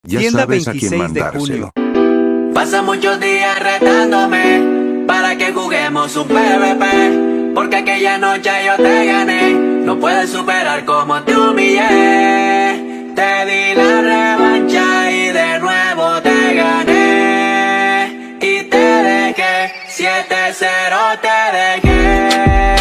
Ya Tienda sabes a quién 26 de mandárselo. junio. Pasa muchos días retándome para que juguemos un PvP, porque aquella noche yo te gané. No puedes superar como te humillé. Te di la revancha y de nuevo te gané. Y te dejé, 7-0 te dejé.